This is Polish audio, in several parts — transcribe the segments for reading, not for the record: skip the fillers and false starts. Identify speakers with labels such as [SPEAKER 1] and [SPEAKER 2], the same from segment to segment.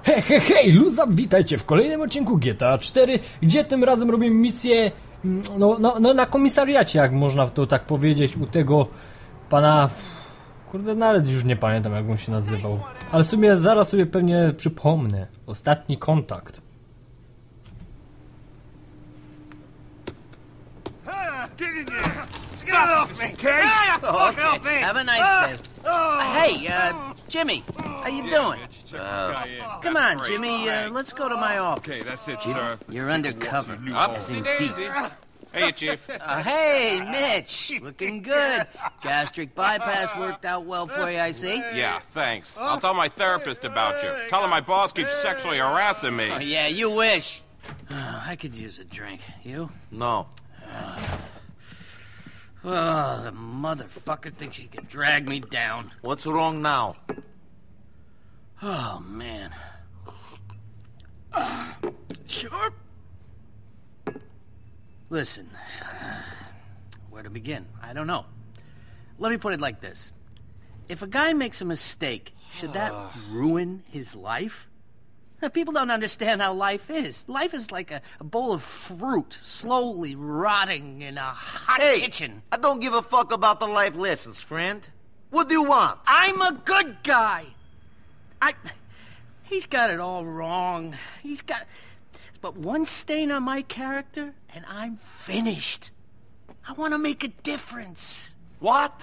[SPEAKER 1] Hej, luza, witajcie w kolejnym odcinku GTA 4, gdzie tym razem robimy misję, no na komisariacie, jak można to tak powiedzieć, u tego pana, kurde, nawet już nie pamiętam, jak on się nazywał, ale w sumie zaraz sobie pewnie przypomnę. Ostatni kontakt.
[SPEAKER 2] Get in there! Get off me, okay?
[SPEAKER 3] Okay. Have a nice day. Hey, Jimmy, how you doing? Come on, Jimmy, let's go to my office.
[SPEAKER 2] Okay, that's it, sir.
[SPEAKER 3] You're undercover, as in deep.
[SPEAKER 2] Hey, Chief.
[SPEAKER 3] Hey, Mitch, looking good. Gastric bypass worked out well for you, I see.
[SPEAKER 2] Yeah, thanks. I'll tell my therapist about you. Tell him my boss keeps sexually harassing me.
[SPEAKER 3] Oh, yeah, you wish. I could use a drink. You?
[SPEAKER 4] No.
[SPEAKER 3] Oh, the motherfucker thinks he can drag me down.
[SPEAKER 4] What's wrong now?
[SPEAKER 3] Oh, man. Sure. Listen, where to begin? I don't know. Let me put it like this. If a guy makes a mistake, should that ruin his life? Now, people don't understand how life is. Life is like a bowl of fruit slowly rotting in a hot kitchen.
[SPEAKER 4] I don't give a fuck about the life lessons, friend. What do you want?
[SPEAKER 3] I'm a good guy. He's got it all wrong. He's got... But one stain on my character, and I'm finished. I want to make a difference.
[SPEAKER 4] What?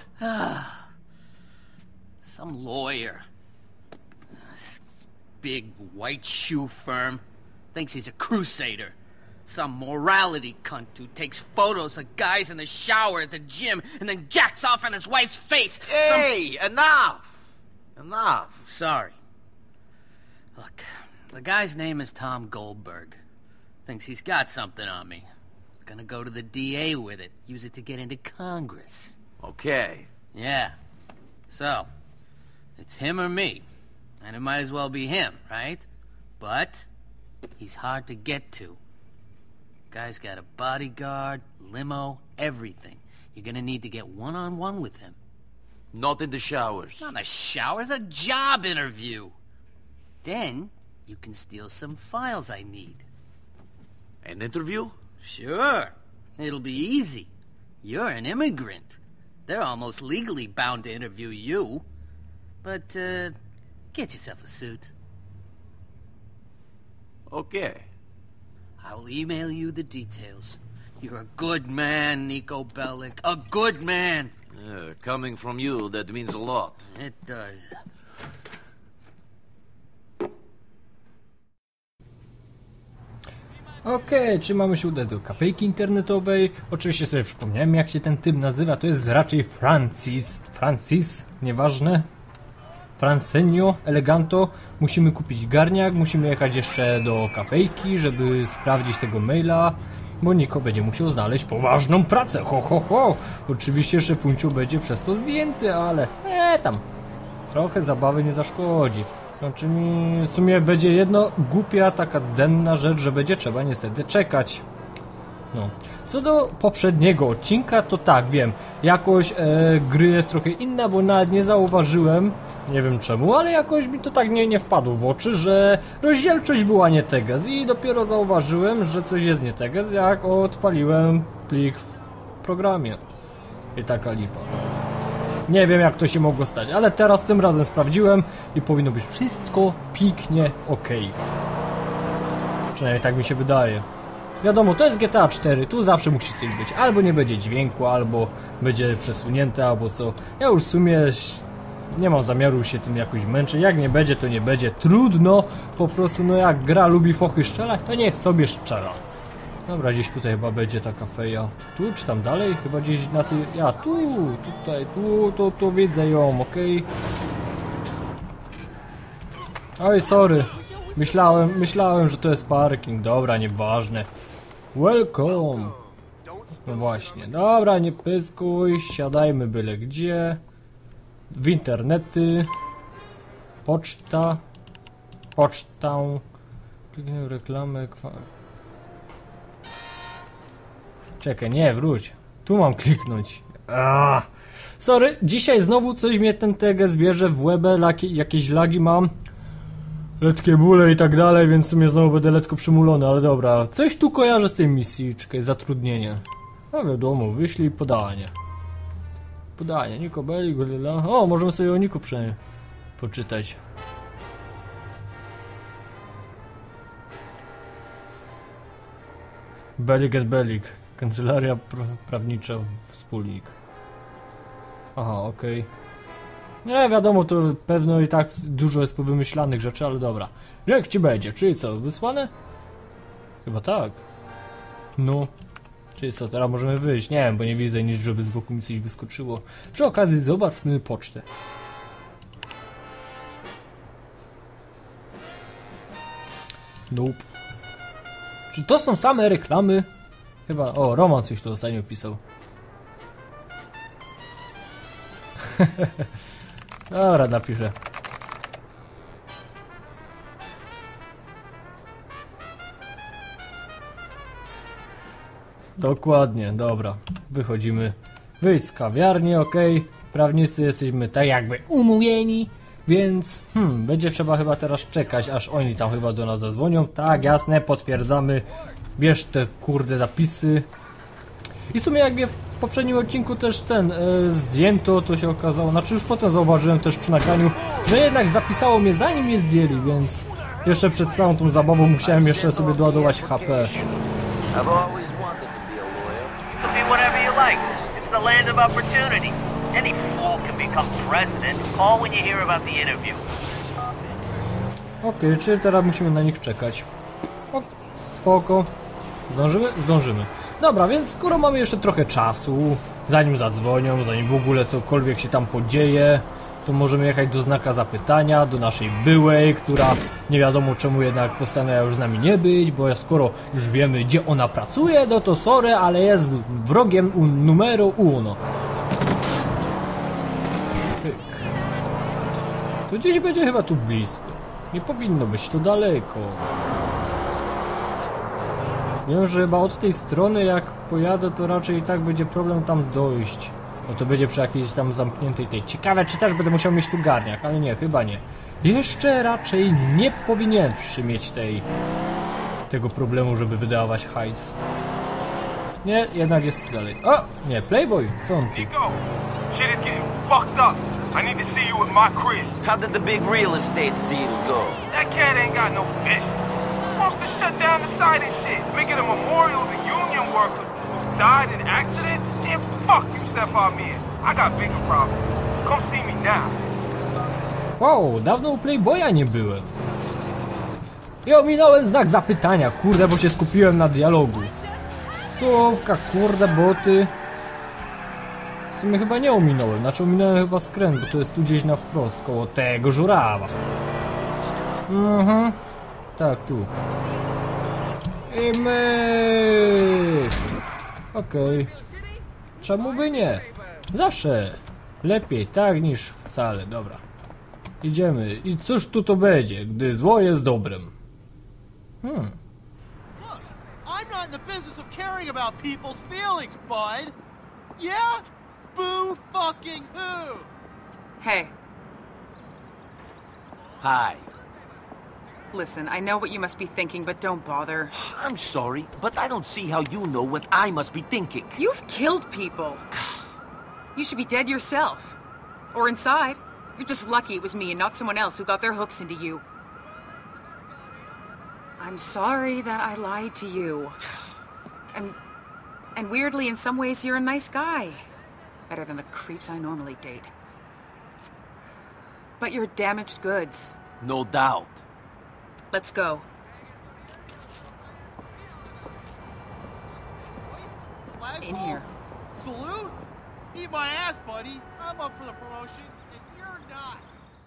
[SPEAKER 3] Some lawyer. This big white shoe firm. Thinks he's a crusader. Some morality cunt who takes photos of guys in the shower at the gym and then jacks off on his wife's face.
[SPEAKER 4] Hey, enough! Enough.
[SPEAKER 3] Sorry. Look, the guy's name is Tom Goldberg. Thinks he's got something on me. Gonna go to the DA with it. Use it to get into Congress.
[SPEAKER 4] Okay.
[SPEAKER 3] Yeah. So, it's him or me. And it might as well be him, right? But, he's hard to get to. Guy's got a bodyguard, limo, everything. You're gonna need to get one-on-one with him.
[SPEAKER 4] Not in the showers.
[SPEAKER 3] Not in the showers, a job interview. Then, you can steal some files I need.
[SPEAKER 4] An interview?
[SPEAKER 3] Sure. It'll be easy. You're an immigrant. They're almost legally bound to interview you. But, get yourself a suit.
[SPEAKER 4] Okay.
[SPEAKER 3] I will email you the details. You're a good man, Nico Bellic. A good man!
[SPEAKER 4] Coming from you, that means a lot.
[SPEAKER 3] It does.
[SPEAKER 1] Okej, trzymamy się do kapejki internetowej. Oczywiście sobie przypomniałem, jak się ten typ nazywa. To jest raczej Francis, nieważne. Francenio, eleganto. Musimy kupić garniak, musimy jechać jeszcze do kapejki, żeby sprawdzić tego maila, bo Niko będzie musiał znaleźć poważną pracę. Ho. Oczywiście szefuncio będzie przez to zdjęty, ale tam trochę zabawy nie zaszkodzi. Znaczy, w sumie będzie jedno głupia, taka denna rzecz, że będzie trzeba niestety czekać. No. Co do poprzedniego odcinka, to tak, wiem, jakoś gry jest trochę inna, bo nawet nie zauważyłem, nie wiem czemu, ale jakoś mi to tak nie wpadło w oczy, że rozdzielczość była nie teges i dopiero zauważyłem, że coś jest nie teges, jak odpaliłem plik w programie. I taka lipa. Nie wiem, jak to się mogło stać, ale teraz tym razem sprawdziłem i powinno być wszystko pięknie ok. Przynajmniej tak mi się wydaje. Wiadomo, to jest GTA 4, tu zawsze musi coś być. Albo nie będzie dźwięku, albo będzie przesunięte, albo co. Ja już w sumie nie mam zamiaru się tym jakoś męczyć. Jak nie będzie, to nie będzie. Trudno, po prostu, no jak gra lubi fochy strzelać, to niech sobie strzela. Dobra, gdzieś tutaj chyba będzie taka feja. Tu czy tam dalej? Chyba gdzieś na tej... Ja, tu widzę ją, okej. Oj, sorry. Myślałem, że to jest parking. Dobra, nieważne. Welcome. No właśnie. Dobra, nie pyskuj. Siadajmy byle gdzie. W internety. Pocztę. Kliknę reklamę. Czekaj, nie, wróć. Tu mam kliknąć. Sorry, dzisiaj znowu coś mnie ten teges bierze w łebę, jakieś lagi mam. letkie bóle i tak dalej, więc w sumie znowu będę letko przymulony, ale dobra. Coś tu kojarzę z tej misji, czekaj, zatrudnienie. No wiadomo, wyślij podanie. Podanie, Niko Bellic, o, możemy sobie o Niku przynajmniej poczytać. Bellic and Bellic, kancelaria prawnicza, wspólnik. Aha, okej. Nie, wiadomo, to pewno i tak dużo jest powymyślanych rzeczy, ale dobra. Jak ci będzie? Czyli co, wysłane? Chyba tak. No. Czyli co, teraz możemy wyjść? Nie wiem, bo nie widzę nic, żeby z boku mi coś wyskoczyło. Przy okazji zobaczmy pocztę. Nope. Czy to są same reklamy? Chyba... O, Roman coś tu ostatnio pisał. Dobra, napiszę. Dokładnie, dobra. Wychodzimy. Wyjdź z kawiarni, ok. Prawnicy jesteśmy tak jakby umówieni. Więc, będzie trzeba chyba teraz czekać, aż oni tam chyba do nas zadzwonią. Tak, jasne, potwierdzamy. Bierz te kurde zapisy. I w sumie jakby w poprzednim odcinku też zdjęto, to się okazało, znaczy już potem zauważyłem też przy nagraniu, że jednak zapisało mnie zanim mnie zdjęli, więc jeszcze przed całą tą zabawą musiałem jeszcze sobie doładować HP.
[SPEAKER 4] I've always wanted to be a lawyer.
[SPEAKER 5] You can be whatever you like. It's the land of opportunity. Any fool can become president. Call when you hear about the interview.
[SPEAKER 1] Okej, czyli teraz musimy na nich czekać. O, spoko. Zdążymy? Zdążymy. Dobra, więc skoro mamy jeszcze trochę czasu, zanim zadzwonią, zanim w ogóle cokolwiek się tam podzieje, to możemy jechać do znaka zapytania, do naszej byłej, która nie wiadomo czemu jednak postanowiła już z nami nie być, bo skoro już wiemy, gdzie ona pracuje, no to sorry, ale jest wrogiem numero uno. Pyk. To gdzieś będzie chyba tu blisko. Nie powinno być to daleko. Wiem, że chyba od tej strony jak pojadę, to raczej i tak będzie problem tam dojść. Bo to będzie przy jakiejś tam zamkniętej tej. Ciekawe, czy też będę musiał mieć tu garniak, ale nie, chyba nie. Jeszcze raczej nie powinieneś mieć tego problemu, żeby wydawać hajs. Nie, jednak jest dalej. O! Nie, Playboy, co on ty?
[SPEAKER 4] How did the big real estate deal go?
[SPEAKER 6] That cat ain't got no fish. Wants to shut down the site and shit, making a memorial to union workers who died in accidents. And fuck you, Stefan Mir. I got bigger problems. Come see me now.
[SPEAKER 1] Wow, dawno u Playboya nie byłem. I ominąłem znak zapytania, kurde, bo się skupiłem na dialogu. Słówka, kurde, boty. W sumie chyba nie ominąłem, znaczy ominąłem chyba skręt, bo to jest tu gdzieś na wprost, koło tego żurawa. Tak, tu. I my. Okej. Czemu by nie? Zawsze lepiej tak niż wcale, dobra. Idziemy. I cóż tu to będzie, gdy zło jest dobrem?
[SPEAKER 7] I'm not in the business of caring about people's feelings, bud. Yeah? Boo fucking who?
[SPEAKER 8] Hey,
[SPEAKER 4] Hi.
[SPEAKER 8] listen, I know what you must be thinking, but don't bother.
[SPEAKER 4] I'm sorry, but I don't see how you know what I must be thinking.
[SPEAKER 8] You've killed people. You should be dead yourself. Or inside. You're just lucky it was me and not someone else who got their hooks into you. I'm sorry that I lied to you. And weirdly, in some ways, you're a nice guy. Better than the creeps I normally date. But you're damaged goods.
[SPEAKER 4] No doubt.
[SPEAKER 8] Let's go. In here.
[SPEAKER 7] Salute? Eat my ass, buddy. I'm up for the promotion, and you're not.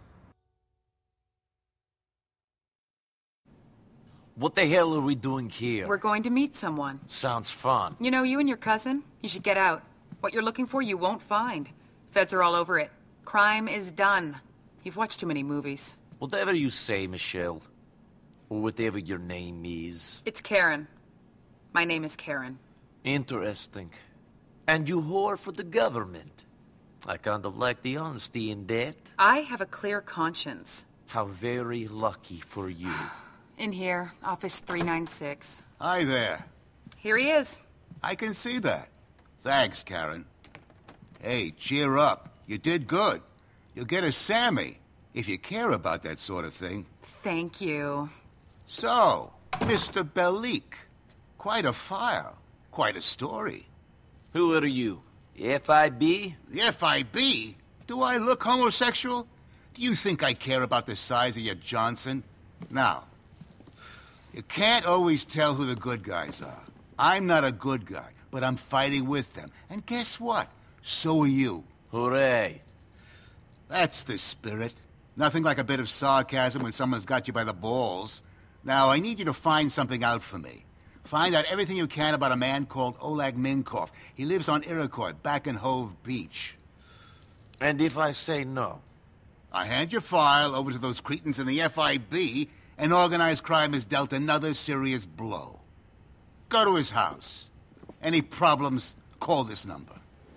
[SPEAKER 4] What the hell are we doing here?
[SPEAKER 8] We're going to meet someone.
[SPEAKER 4] Sounds fun.
[SPEAKER 8] You know, you and your cousin, you should get out. What you're looking for, you won't find. Feds are all over it. Crime is done. You've watched too many movies.
[SPEAKER 4] Whatever you say, Michelle. Or whatever your name is.
[SPEAKER 8] It's Karen. My name is Karen.
[SPEAKER 4] Interesting. And you whore for the government. I kind of like the honesty in that.
[SPEAKER 8] I have a clear conscience.
[SPEAKER 4] How very lucky for you.
[SPEAKER 8] In here, office 396.
[SPEAKER 9] Hi there.
[SPEAKER 8] Here he is.
[SPEAKER 9] I can see that. Thanks, Karen. Hey, cheer up. You did good. You'll get a Sammy, if you care about that sort of thing.
[SPEAKER 8] Thank you.
[SPEAKER 9] So, Mr. Bellic. Quite a file. Quite a story.
[SPEAKER 4] Who are you? FIB?
[SPEAKER 9] The FIB? Do I look homosexual? Do you think I care about the size of your Johnson? Now, you can't always tell who the good guys are. I'm not a good guy, but I'm fighting with them. And guess what? So are you.
[SPEAKER 4] Hooray.
[SPEAKER 9] That's the spirit. Nothing like a bit of sarcasm when someone's got you by the balls. Now, I need you to find something out for me. Find out everything you can about a man called Oleg Minkov. He lives on Iroquois, back in Hove Beach.
[SPEAKER 4] And if I say no?
[SPEAKER 9] I hand your file over to those cretins in the FIB, and organized crime has dealt another serious blow. Go to his house. Any problems, call this number.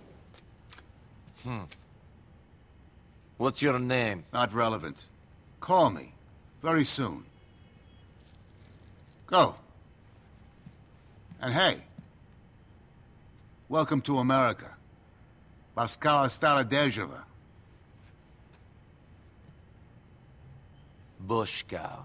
[SPEAKER 4] What's your name?
[SPEAKER 9] Not relevant. Call me. Very soon. Go. And hey, welcome to America. Baskala Starodejeva.
[SPEAKER 4] Bushkow.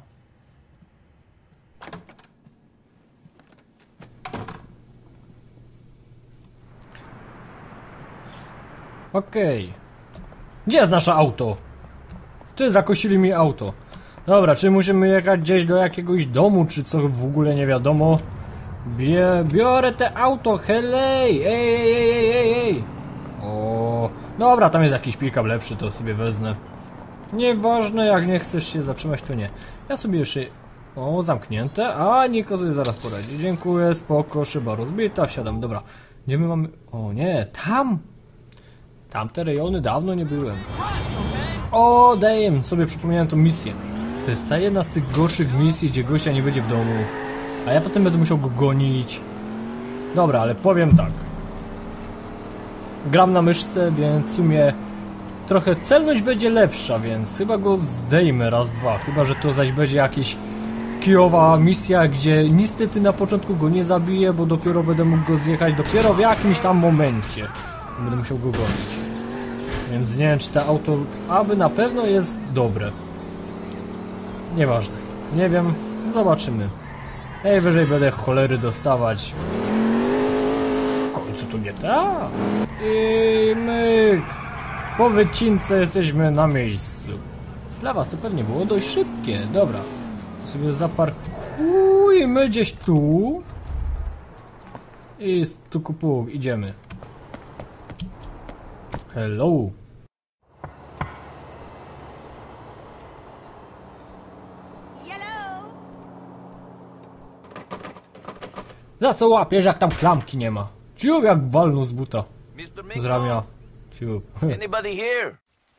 [SPEAKER 1] Okej. Gdzie jest nasze auto? Ty, zakosili mi auto. Dobra, czy musimy jechać gdzieś do jakiegoś domu, czy co w ogóle nie wiadomo? Biorę te auto, helej! Ej! O, dobra, tam jest jakiś pick-up lepszy, to sobie wezmę. Nieważne, jak nie chcesz się zatrzymać, to nie. Ja sobie jeszcze... O, zamknięte, a Niko sobie zaraz poradzi. Dziękuję, spoko, szyba rozbita, wsiadam, dobra. Gdzie my mamy... O nie, tam! Tamte rejony dawno nie byłem. O, damn, sobie przypomniałem tą misję. To jest ta jedna z tych gorszych misji, gdzie gościa nie będzie w domu. A ja potem będę musiał go gonić. Dobra, ale powiem tak. Gram na myszce, więc w sumie trochę celność będzie lepsza, więc chyba go zdejmę raz, dwa. Chyba że to zaś będzie jakieś kijowa misja, gdzie niestety na początku go nie zabiję, bo dopiero będę mógł go zjechać dopiero w jakimś tam momencie. Będę musiał go gonić. Więc nie wiem, czy to auto aby na pewno jest dobre. Nieważne. Nie wiem. Zobaczymy. Najwyżej będę cholery dostawać. W końcu to nie tak. I myk. Po wycince jesteśmy na miejscu. Dla was to pewnie było dość szybkie. Dobra. To sobie zaparkujmy gdzieś tu. I stukupuk, idziemy. Hello. Za co łapiesz, jak tam klamki nie ma? Ciup, jak walnął z buta. Z ramienia. Ciup.
[SPEAKER 4] Anybody here?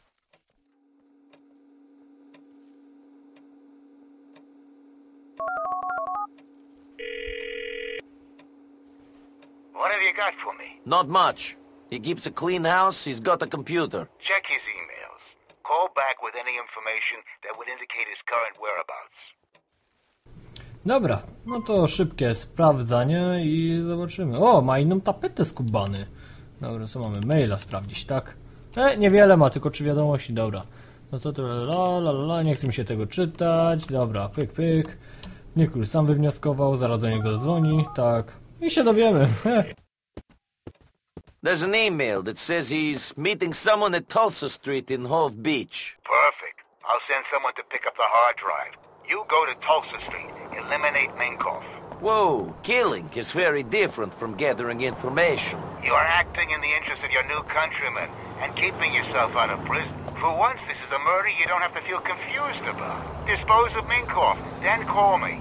[SPEAKER 10] What have you got for me?
[SPEAKER 4] Not much. He keeps a clean house, he's got a computer.
[SPEAKER 10] Check his emails. Call back with any information that would indicate his current whereabouts.
[SPEAKER 1] Dobra, no to szybkie sprawdzanie i zobaczymy. O, ma inną tapetę skubany. Dobra, co mamy? Maila sprawdzić, tak? Niewiele ma, tylko 3 wiadomości, dobra. No co to, la, nie chce mi się tego czytać. Dobra, pyk, pyk. Nikul sam wywnioskował, zaraz do niego dzwoni, tak. I się dowiemy.
[SPEAKER 4] There's an email that says he's meeting someone at Tulsa Street in Hove Beach.
[SPEAKER 10] Perfect. I'll send someone to pick up the hard drive. You go to Tulsa Street. Eliminate Minkov.
[SPEAKER 4] Whoa, killing is very different from gathering information.
[SPEAKER 10] You are acting in the interest of your new countrymen and keeping yourself out of prison. For once, this is a murder you don't have to feel confused about. Dispose of Minkov, then call me.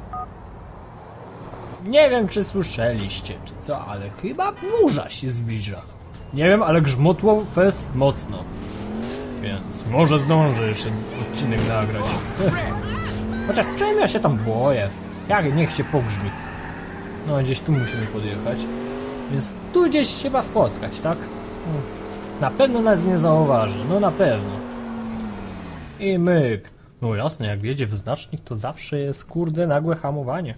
[SPEAKER 1] Nie wiem, czy słyszeliście, czy co, ale chyba burza się zbliża. Nie wiem, ale grzmotło fez mocno. Więc może zdążę jeszcze odcinek nagrać. Chociaż czym ja się tam boję? Jak niech się pogrzmi. No, gdzieś tu musimy podjechać. Więc tu gdzieś się chyba spotkać, tak? Na pewno nas nie zauważy, no na pewno. I myk. No jasne, jak wjedzie w znacznik, to zawsze jest, kurde, nagłe hamowanie.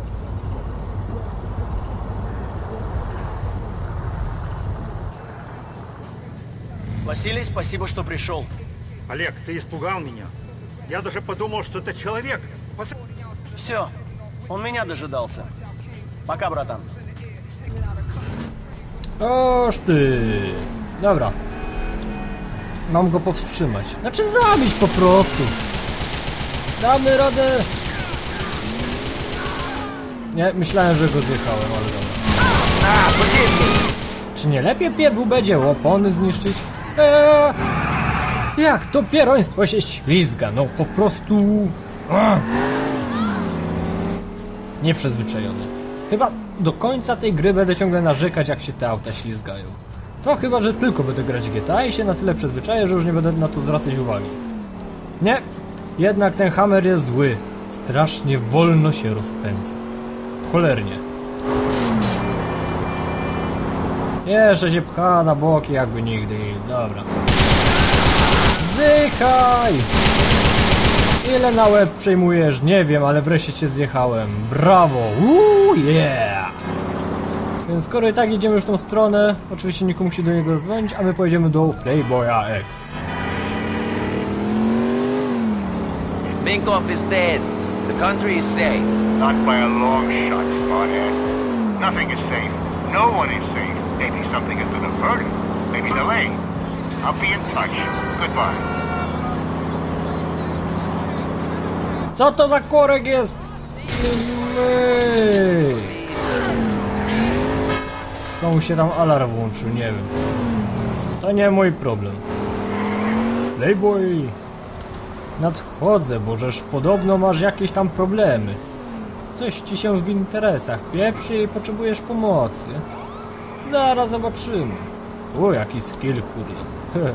[SPEAKER 11] Василий, спасибо, что пришел.
[SPEAKER 12] Олег, ты испугал меня. Я даже подумал, что это человек.
[SPEAKER 11] Все, он меня дожидался. Пока, братан.
[SPEAKER 1] Oż ty. Dobra. Mam go powstrzymać. Znaczy zabić po prostu. Damy radę. Nie, myślałem, że go zjechałem, ale dobra. Czy nie lepiej pierwu będzie opony zniszczyć? Jak to pieroństwo się ślizga, no po prostu... Nieprzyzwyczajony. Chyba do końca tej gry będę ciągle narzekać, jak się te auta ślizgają. No chyba, że tylko będę grać GTA i się na tyle przyzwyczaję, że już nie będę na to zwracać uwagi. Nie, jednak ten Hammer jest zły. Strasznie wolno się rozpędza. Cholernie. Jeszcze się pcha na boki jakby nigdy. Dobra. Zdychaj! Ile na łeb przejmujesz? Nie wiem, ale wreszcie cię zjechałem. Brawo! Yeah! Więc skoro i tak idziemy już tą stronę, oczywiście nikt musi do niego dzwonić, a my pojedziemy do Playboya X.
[SPEAKER 4] Minkoff is dead. The country is safe.
[SPEAKER 10] Not by a long shot, smartass. Nothing is safe. No one is safe. Maybe something has been averted. Maybe delayed. I'll be in touch. Goodbye.
[SPEAKER 1] Co to za korek jest? Komuś się tam alarm włączył, nie wiem. To nie mój problem. Playboy. Nadchodzę, bo żeż podobno masz jakieś tam problemy. Coś ci się w interesach pieprzy i potrzebujesz pomocy. Zaraz zobaczymy. O, jaki skill, kurde.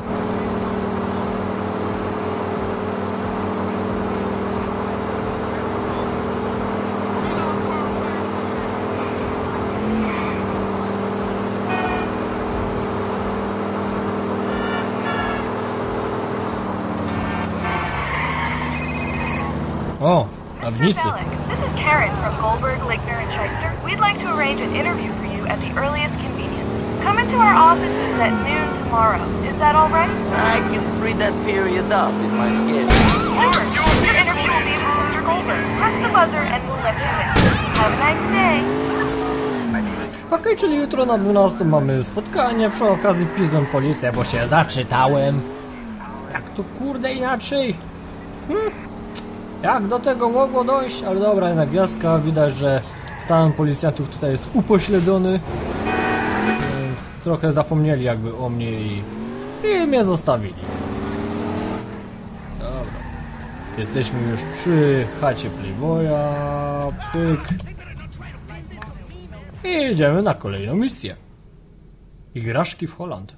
[SPEAKER 1] O, prawnicy.
[SPEAKER 13] This is Karen from Goldberg, Lichtner & Shyster. We'd like to arrange an interview for you at the earliest convenience. Come into our offices at noon tomorrow. Is that all right?
[SPEAKER 4] I can free that period up in my schedule.
[SPEAKER 13] Sure. Your interview will be with Mr. Goldberg. Press the buzzer and we'll let you in. Have a nice day.
[SPEAKER 1] Okej, czyli jutro na 12 mamy spotkanie. Przy okazji pisłem policję, bo się zaczytałem. Jak to kurde inaczej? Jak do tego mogło dojść? Ale dobra, jednak gwiazdka. Widać, że stan policjantów tutaj jest upośledzony. Więc trochę zapomnieli jakby o mnie i mnie zostawili. Dobra. Jesteśmy już przy chacie Playboya. Pyk. I idziemy na kolejną misję. Igraszki w Holland.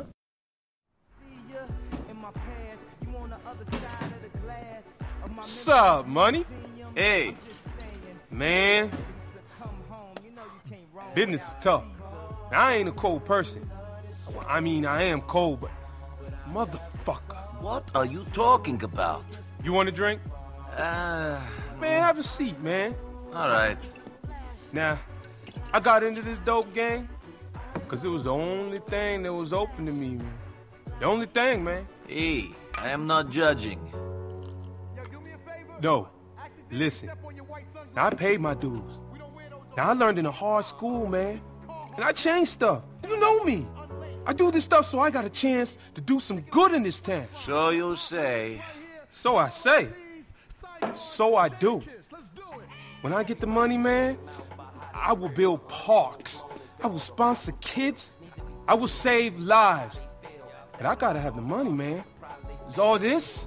[SPEAKER 6] What's up, money?
[SPEAKER 4] Hey.
[SPEAKER 6] Man. Business is tough. Now, I ain't a cold person. I mean, I am cold, but... Motherfucker.
[SPEAKER 4] What are you talking about?
[SPEAKER 6] You want a drink? Man, have a seat, man.
[SPEAKER 4] All right.
[SPEAKER 6] Now, I got into this dope game because it was the only thing that was open to me, man. The only thing, man.
[SPEAKER 4] Hey, I am not judging.
[SPEAKER 6] No, listen. Now, I paid my dues. Now, I learned in a hard school, man. And I changed stuff. You know me. I do this stuff so I got a chance to do some good in this town.
[SPEAKER 4] So you say.
[SPEAKER 6] So I say. So I do. When I get the money, man, I will build parks. I will sponsor kids. I will save lives. And I gotta have the money, man. Is all this,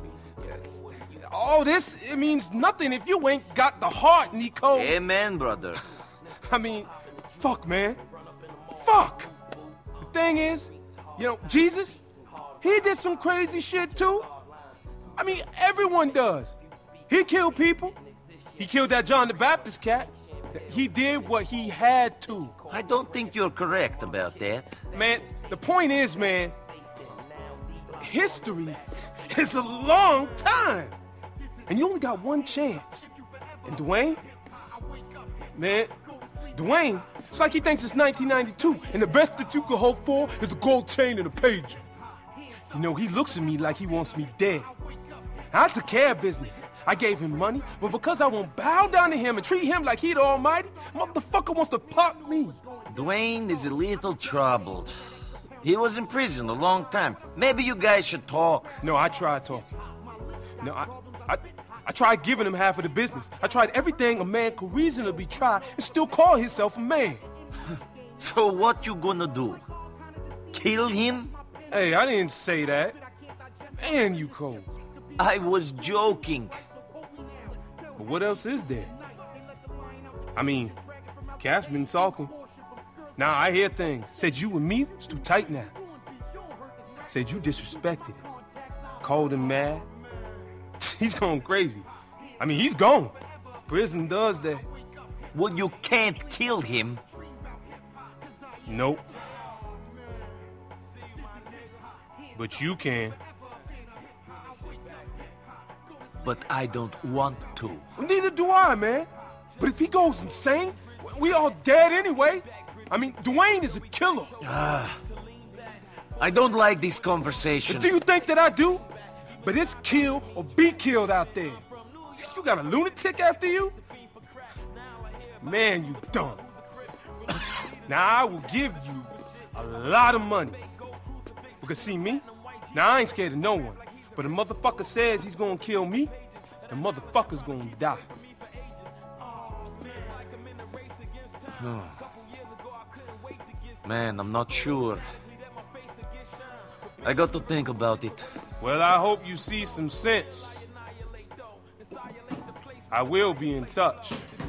[SPEAKER 6] it means nothing if you ain't got the heart, Nico.
[SPEAKER 4] Amen, brother.
[SPEAKER 6] I mean, fuck, man. Fuck! The thing is, you know, Jesus, he did some crazy shit too. I mean, everyone does. He killed people. He killed that John the Baptist cat. He did what he had to.
[SPEAKER 4] I don't think you're correct about that.
[SPEAKER 6] Man, the point is, man, history is a long time.
[SPEAKER 14] and you only got one chance. And Dwayne? Man, Dwayne, it's like he thinks it's 1992, and the best that you could hope for is a gold chain and a pager. You know, he looks at me like he wants me dead. I took care of business. I gave him money, but because I won't bow down to him and treat him like he the almighty, motherfucker wants to pop me.
[SPEAKER 4] Dwayne is a little troubled. He was in prison a long time. Maybe you guys should talk.
[SPEAKER 14] No, I tried talking. No, I tried giving him half of the business. I tried everything a man could reasonably try and still call himself a man.
[SPEAKER 4] So what you gonna do? Kill him?
[SPEAKER 14] Hey, I didn't say that. Man, you cold.
[SPEAKER 4] I was joking.
[SPEAKER 14] But what else is there? I mean, Cass been talking. Now I hear things. Said you and me was too tight now. Said you disrespected him. Called him mad. He's going crazy. I mean, he's gone. Prison does that.
[SPEAKER 4] Well, you can't kill him.
[SPEAKER 14] Nope. But you can.
[SPEAKER 4] But I don't want to.
[SPEAKER 14] Neither do I, man. But if he goes insane, we all dead anyway. I mean, Dwayne is a killer.
[SPEAKER 4] I don't like this conversation.
[SPEAKER 14] But do you think that I do? But it's kill or be killed out there. You got a lunatic after you? Man, you dumb. Now, I will give you a lot of money. Because see me? Now, I ain't scared of no one. But a motherfucker says he's gonna kill me, the motherfucker's gonna die.
[SPEAKER 4] Man, I'm not sure. I got to think about it.
[SPEAKER 14] Well, I hope you see some sense. I will be in touch.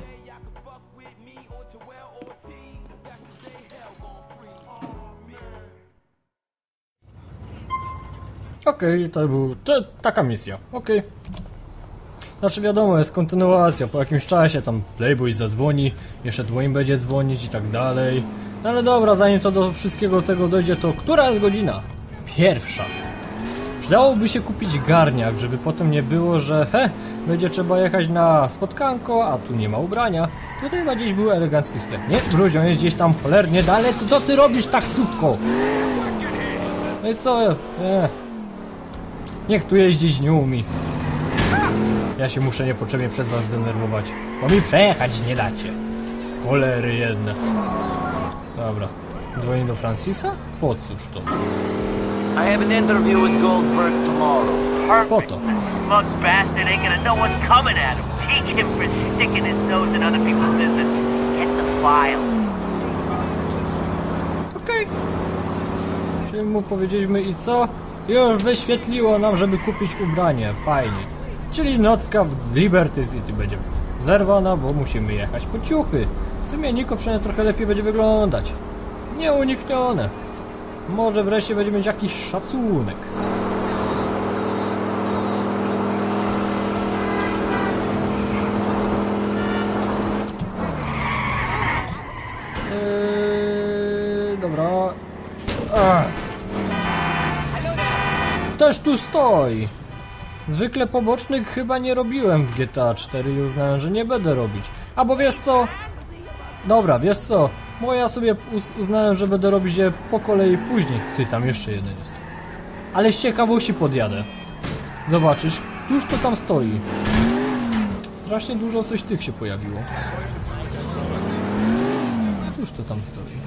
[SPEAKER 1] Okej, to taka misja. Okej. Znaczy wiadomo, jest kontynuacja. Po jakimś czasie tam Playboy zadzwoni, jeszcze Dwayne będzie dzwonić i tak dalej. No ale dobra, zanim to do wszystkiego tego dojdzie, to która jest godzina? 1. Przydałoby się kupić garniak, żeby potem nie było, że będzie trzeba jechać na spotkanko, a tu nie ma ubrania. Tutaj chyba gdzieś był elegancki sklep. Nie, Brudzią jest gdzieś tam cholernie dalej. To co ty robisz, taksówko? No i co? Niech tu jeździć nie umie. Ja się muszę niepotrzebnie przez was zdenerwować, bo mi przejechać nie dacie. Cholery jedne. Dobra. Dzwonię do Francisa? Po cóż to?
[SPEAKER 4] I have an interview with Goldberg tomorrow.
[SPEAKER 1] Po to.
[SPEAKER 5] Smug bastard ain't gonna know what's coming at him. Teach him for sticking his nose in other people's business. Get the file.
[SPEAKER 1] Okej. Czyli mu powiedzieliśmy i co? Już wyświetliło nam, żeby kupić ubranie. Fajnie. Czyli nocka w Liberty City będzie zerwana, bo musimy jechać po ciuchy. W sumie Niko przynajmniej trochę lepiej będzie wyglądać. Nieuniknione. Może wreszcie będzie mieć jakiś szacunek. Dobra. Ktoś tu stoi. Zwykle pobocznych chyba nie robiłem w GTA 4 i uznałem, że nie będę robić. Albo wiesz co? Dobra, wiesz co? Bo ja sobie uznałem, że będę robić je po kolei później. Ty, tam jeszcze jeden jest. Ale z ciekawości podjadę. Zobaczysz, któż to tam stoi. Strasznie dużo coś tych się pojawiło. Któż to tam stoi?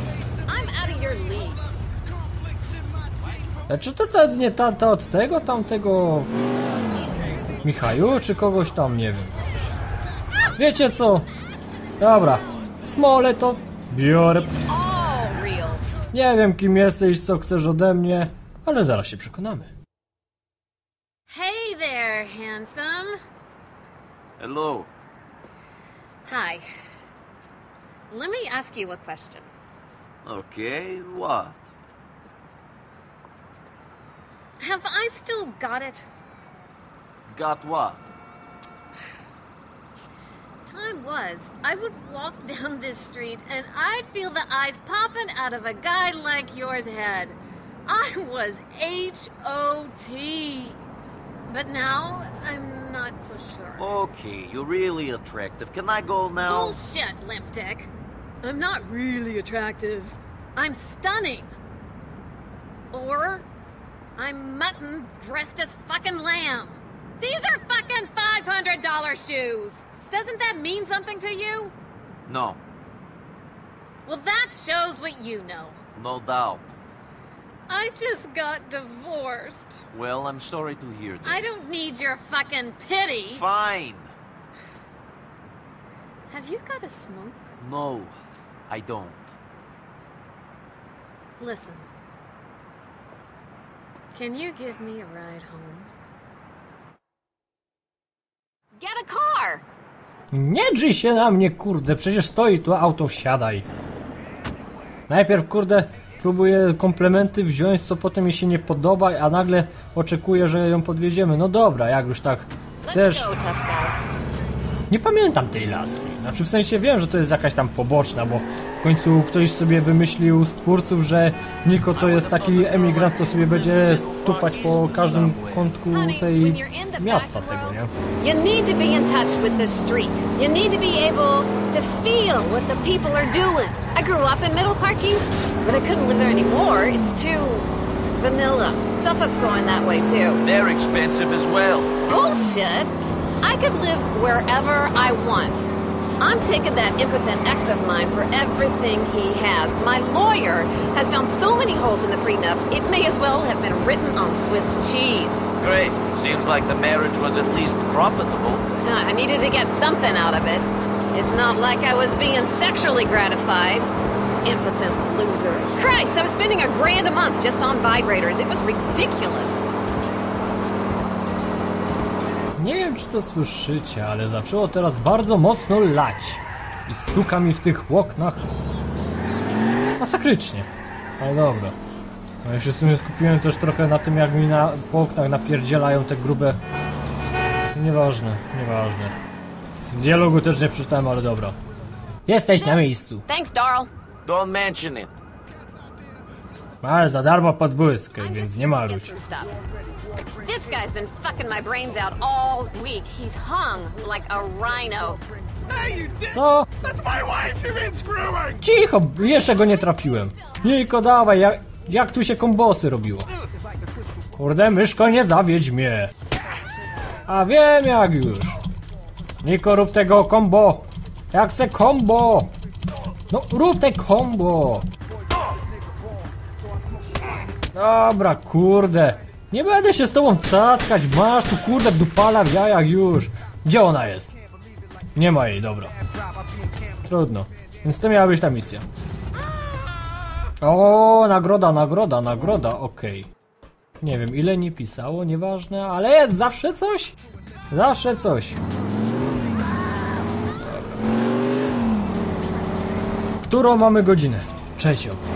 [SPEAKER 1] Czy to nie ta od tego, tamtego Michaju, czy kogoś tam, nie wiem. Wiecie co? Dobra, smolę to biorę. Nie wiem kim jesteś, co chcesz ode mnie, ale zaraz się przekonamy.
[SPEAKER 15] Hey there, handsome.
[SPEAKER 4] Hello.
[SPEAKER 15] Hi. Let me ask you a question.
[SPEAKER 4] Okay, what?
[SPEAKER 15] Have I still got it?
[SPEAKER 4] Got what?
[SPEAKER 15] Time was, I would walk down this street and I'd feel the eyes popping out of a guy like yours head. I was H.O.T. But now, I'm not so sure.
[SPEAKER 4] Okay, you're really attractive. Can I go now?
[SPEAKER 15] Bullshit, limp dick. I'm not really attractive. I'm stunning. Or I'm mutton dressed as fucking lamb. These are fucking $500 shoes. Doesn't that mean something to you?
[SPEAKER 4] No.
[SPEAKER 15] Well, that shows what you know.
[SPEAKER 4] No doubt.
[SPEAKER 15] I just got divorced.
[SPEAKER 4] Well, I'm sorry to hear that.
[SPEAKER 15] I don't need your fucking pity.
[SPEAKER 4] Fine.
[SPEAKER 15] Have you got a smoke?
[SPEAKER 4] No, I don't.
[SPEAKER 15] Listen. Can you give me a ride home? Get a car!
[SPEAKER 1] Nie drzyj się na mnie, kurde, przecież stoi tu auto, wsiadaj. Najpierw, kurde, próbuję komplementy wziąć, co potem mi się nie podoba, a nagle oczekuję, że ją podwieziemy. No dobra, jak już tak chcesz. Nie pamiętam tej laski. Znaczy w sensie wiem, że to jest jakaś tam poboczna, bo w końcu ktoś sobie wymyślił z twórców, że Niko to jest taki emigrant, co sobie będzie stupać po każdym kątku tej miasta tego, nie?
[SPEAKER 15] You need to be in touch with the street. You need to be able to feel what the people are doing. I grew up in Middle Park East, but I couldn't live there anymore. It's too vanilla. Suffolk's going that way too.
[SPEAKER 4] They're expensive as well.
[SPEAKER 15] Bullshit! I could live wherever I want. I'm taking that impotent ex of mine for everything he has. My lawyer has found so many holes in the prenup, it may as well have been written on Swiss cheese.
[SPEAKER 4] Great. Seems like the marriage was at least profitable.
[SPEAKER 15] I needed to get something out of it. It's not like I was being sexually gratified. Impotent loser. Christ, I was spending $1,000 a month just on vibrators. It was ridiculous.
[SPEAKER 1] Nie wiem, czy to słyszycie, ale zaczęło teraz bardzo mocno lać. I stuka mi w tych oknach masakrycznie. Ale dobra. No ja się w sumie skupiłem też trochę na tym, jak mi po oknach napierdzielają te grube... Nieważne, nieważne. Dialogu też nie przeczytałem, ale dobra. Jesteś na miejscu.
[SPEAKER 15] Thanks, Darl.
[SPEAKER 4] Don't mention it.
[SPEAKER 1] Ale za darmo podwózkę, więc nie marudź.
[SPEAKER 15] This guy's been fucking my brains out all week. He's hung like a rhino.
[SPEAKER 1] Co? Cicho, jeszcze go nie trafiłem. Niko, dawaj, jak tu się kombosy robiło. Kurde, myszko, nie zawiedź mnie. A wiem jak już. Niko, rób tego combo. Ja chcę combo. No, rób te combo. Dobra, kurde. Nie będę się z tobą cackać, masz tu kurde dupala w jajach już. Gdzie ona jest? Nie ma jej, dobra. Trudno. Więc to miała być ta misja. O, nagroda, nagroda, nagroda, okej. Nie wiem ile nie pisało, nieważne, ale jest zawsze coś. Zawsze coś. Którą mamy godzinę? 3.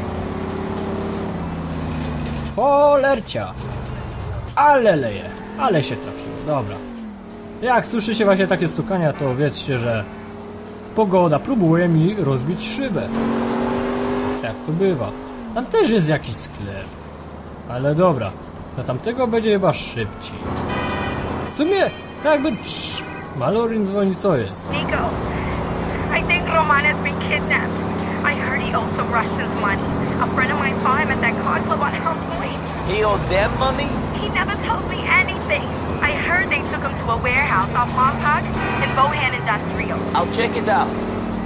[SPEAKER 1] Polercia. Ale leje, ale się trafiło, dobra. Jak słyszycie właśnie takie stukania, to wiedzcie, że pogoda próbuje mi rozbić szybę. Tak to bywa. Tam też jest jakiś sklep. Ale dobra, do tamtego będzie chyba szybciej. W sumie, tak jakby... Malorin dzwoni, co jest?
[SPEAKER 13] Nico, I think Roman has been kidnapped. I heard he also Russians money. A friend of mine saw him at that car club on Elm Point.
[SPEAKER 4] He owed them money?
[SPEAKER 13] He never told me anything. I heard they took him to a warehouse off Montauk in Bohan Industrial.
[SPEAKER 4] I'll check it out.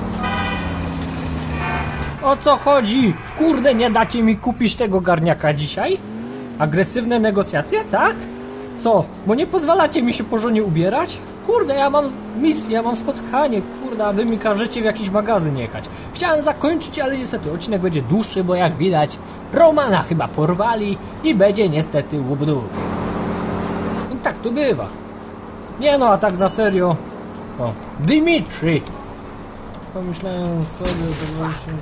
[SPEAKER 1] O co chodzi? Kurde, nie dacie mi kupić tego garniaka dzisiaj? Agresywne negocjacje, tak? Co? Bo nie pozwalacie mi się porządnie ubierać? Kurde, ja mam misję, ja mam spotkanie, kurde, a wy mi każecie w jakiś magazyn jechać. Chciałem zakończyć, ale niestety odcinek będzie dłuższy, bo jak widać Romana chyba porwali i będzie niestety łubdu. I tak to bywa. Nie no, a tak na serio. O, Dimitri. Pomyślałem sobie, że właśnie...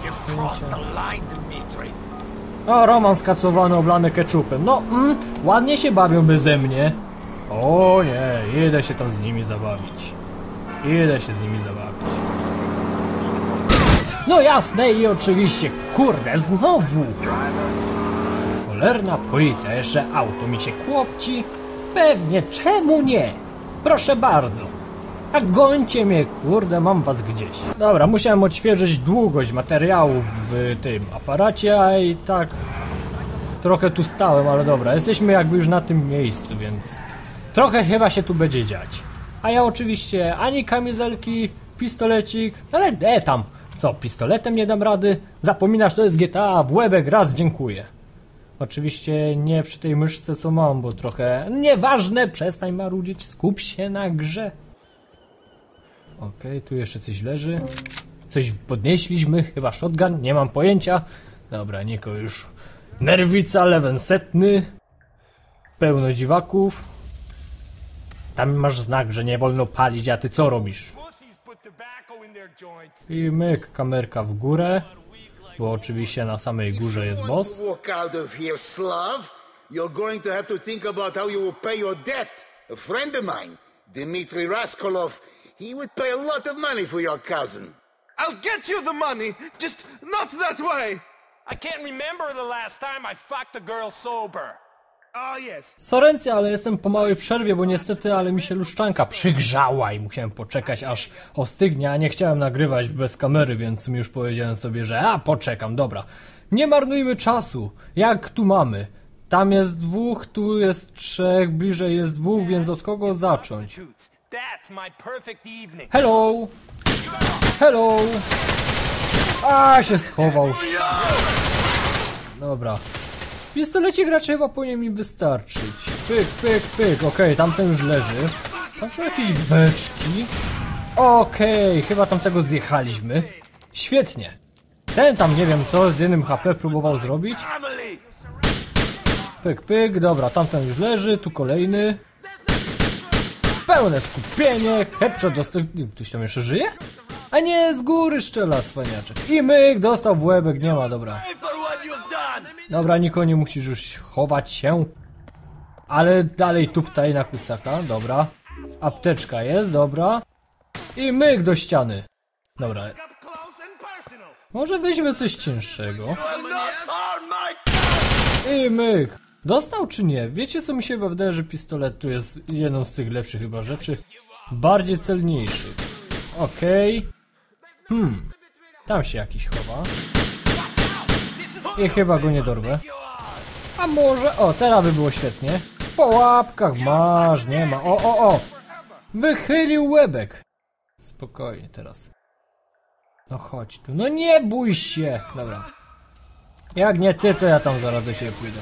[SPEAKER 1] O, Roman skacowany, oblany keczupem. No, ładnie się bawią beze mnie. O nie, idę się tam z nimi zabawić. Idę się z nimi zabawić. No jasne i oczywiście, kurde, znowu. Cholerna policja, jeszcze auto mi się kłopci. Pewnie, czemu nie? Proszę bardzo. A gońcie mnie, kurde, mam was gdzieś. Dobra, musiałem odświeżyć długość materiałów w tym aparacie, a i tak trochę tu stałem, ale dobra, jesteśmy jakby już na tym miejscu, więc trochę chyba się tu będzie dziać. A ja oczywiście ani kamizelki, pistolecik, ale tam, co, pistoletem nie dam rady? Zapominasz, to jest GTA, w łebek, raz, dziękuję. Oczywiście nie przy tej myszce, co mam, bo trochę nieważne, przestań marudzić, skup się na grze. Okej, tu jeszcze coś leży. Coś podnieśliśmy, chyba shotgun, nie mam pojęcia. Dobra, Niko już nerwica, level 100. Pełno dziwaków. Tam masz znak, że nie wolno palić, a ty co robisz? I myk, kamerka w górę. Bo oczywiście na samej górze jest boss.
[SPEAKER 9] You're going to have to think about how you will pay your debt. A friend of mine, Dmitry Raskolov, he would pay a lot of money for your cousin.
[SPEAKER 6] I'll get you the money, just not that way.
[SPEAKER 11] I can't remember the last time I fucked a girl sober.
[SPEAKER 6] Oh yes.
[SPEAKER 1] Sorencja, ale jestem po małej przerwie, bo niestety, ale mi się luszczanka przygrzała i musiałem poczekać, aż ostygnie, a nie chciałem nagrywać bez kamery, więc już powiedziałem sobie, że poczekam, dobra. Nie marnujmy czasu. Jak tu mamy? Tam jest 2, tu jest 3, bliżej jest 2, więc od kogo zacząć? Hello! Hello! A, się schował. Dobra. Pistolecik raczej chyba powinien mi wystarczyć. Pyk, pyk, pyk. Okej, tamten już leży. Tam są jakieś beczki. Okej, chyba tamtego zjechaliśmy. Świetnie. Ten tam nie wiem co z jednym HP próbował zrobić. Pyk, pyk, dobra, tamten już leży, tu kolejny. Pełne skupienie, headshot dostał... Ktoś tam jeszcze żyje? A nie, z góry strzela cwaniaczek. I myk, dostał w łebek, nie ma, dobra. Dobra, Niko, nie musisz już chować się. Ale dalej tuptaj na kucaka, dobra. Apteczka jest, dobra. I myk do ściany. Dobra. Może weźmy coś cięższego. I myk. Dostał czy nie? Wiecie co mi się wydaje, że pistolet tu jest jedną z tych lepszych chyba rzeczy. Bardziej celniejszych. Okej. Tam się jakiś chowa. I chyba go nie dorwę. A może... O, teraz by było świetnie. Po łapkach masz, nie ma. O. Wychylił łebek. Spokojnie teraz. No chodź tu. No nie bój się. Dobra. Jak nie ty, to ja tam zaraz do siebie pójdę.